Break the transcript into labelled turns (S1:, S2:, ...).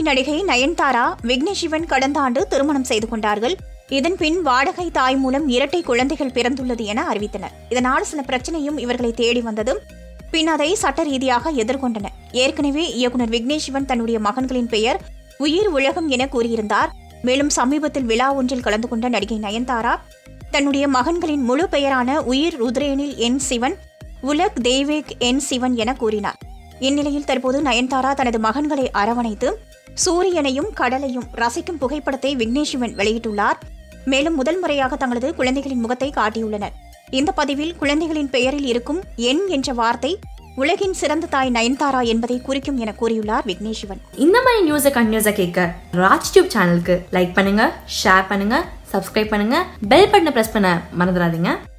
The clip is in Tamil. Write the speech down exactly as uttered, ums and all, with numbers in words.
S1: நடிகை நயன்தாரா விக்னேஷ் சிவன் கடந்த ஆண்டு திருமணம் செய்து கொண்டார்கள். இதன் பின் வாடகை தாய் மூலம் இரட்டை குழந்தைகள் பிறந்துள்ளது என அறிவித்தனர். இதனால் சில பிரச்சனையும் இவர்களை தேடி வந்ததும் பின் அதை சட்ட ரீதியாக எதிர்கொண்டனர். ஏற்கனவே இயக்குநர் விக்னேஷ் சிவன் தன்னுடைய மகன்களின் பெயர் உயிர் உலகம் என கூறியிருந்தார். மேலும் சமீபத்தில் விழா ஒன்றில் கலந்து கொண்ட நடிகை நயன்தாரா தன்னுடைய மகன்களின் முழு பெயரான உயிர் ருத்ரேனில் என் சிவன், உலக் தேவேக் என் சிவன் என கூறினார். இந்நிலையில் தற்போது நயன்தாரா தனது மகன்களை அரவணைத்து சூரியனையும் கடலையும் ரசிக்கும் புகைப்படத்தை விக்னேஷ் சிவன் வெளியிட்டுள்ளார். மேலும் முதல் முறையாக தங்களது குழந்தைகளின் முகத்தை காட்டியுள்ளனர். இந்த பதிவில் குழந்தைகளின் பெயரில் இருக்கும் என் என்ற வார்த்தை உலகின் சிறந்த தாய் நயன்தாரா என்பதை குறிக்கும் என கூறியுள்ளார் விக்னேஷ் சிவன்.
S2: இந்த மாதிரி நியூஸை கண்டினியூஸா கேட்க ராஜ் டியூப் சேனலுக்கு லைக் பண்ணுங்க, ஷேர் பண்ணுங்க, சப்ஸ்கிரைப் பண்ணுங்க, பெல் பட்டனை பிரஸ் பண்ண மறந்துடாதீங்க.